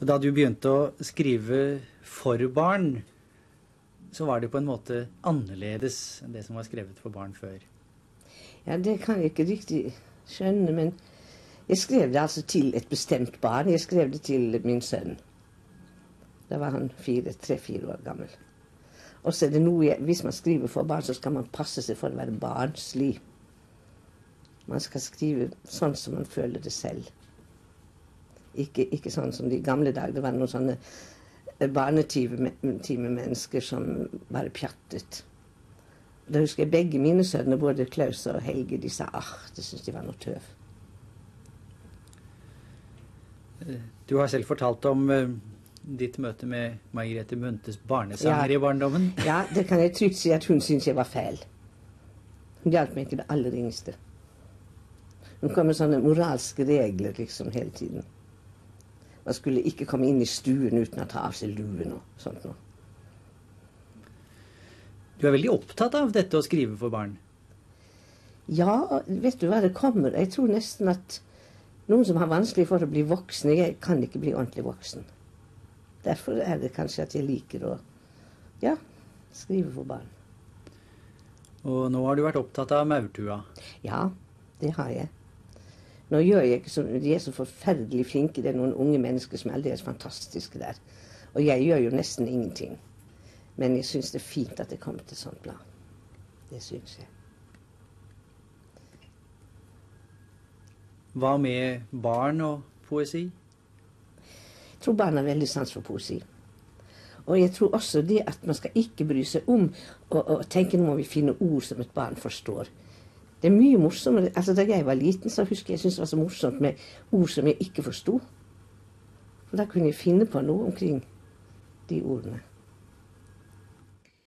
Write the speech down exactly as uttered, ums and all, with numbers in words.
Og da du begynte å skrive for barn, så var det på en måte annerledes enn det som var skrevet for barn før. Ja, det kan jeg ikke riktig skjønne, men jeg skrev det altså til et bestemt barn. Jeg skrev det til min sønn. Da var han fire, tre-fire år gammel. Og så er det noe, jeg, hvis man skriver for barn, så skal man passe seg for å være barnslig. Man skal skrive sånn som man føler det selv. Ikke, ikke sånn som de gamle dager. Det var noen sånne barnetime-mennesker som bare pjattet. Da husker jeg begge mine sønner, både Klaus og Helge, de sa, ah, det synes de var noe tøv. Du har selv fortalt om uh, ditt møte med Margrethe Munthes barnesanger ja. I barndommen. Ja, det kan jeg trygt si at hun synes jeg var feil. Hun hjalp meg ikke det aller ringeste. Hun kom med sånne moralske regler liksom hele tiden. Man skulle ikke komme inn i stuen uten å ta av seg luen og sånt noe. Du er veldig opptatt av dette å skrive for barn. Ja, vet du hva det kommer? Jeg tror nesten at noen som har vanskelig for å bli voksen, jeg kan ikke bli ordentlig voksen. Derfor er det kanskje at jeg liker å, ja, skrive for barn. Og nå har du vært opptatt av maurtua. Ja, det har jeg. Nå gjør jeg ikke så, de er så forferdelig flinke, det er noen unge mennesker som er aldeles fantastiske der. Og jeg gjør jo nesten ingenting. Men jeg synes det er fint at det kommer til sånt blad. Det synes jeg. Hva med barn og poesi? Jeg tror barn har veldig sans for poesi. Og jeg tror også det at man skal ikke bry seg om og, og tenke nå må vi finne ord som et barn forstår. Det er mye morsommere. Altså, da jeg var liten, så husker jeg jeg synes det var så morsomt med ord som jeg ikke forstod. For da kunne jeg finne på noe omkring de ordene.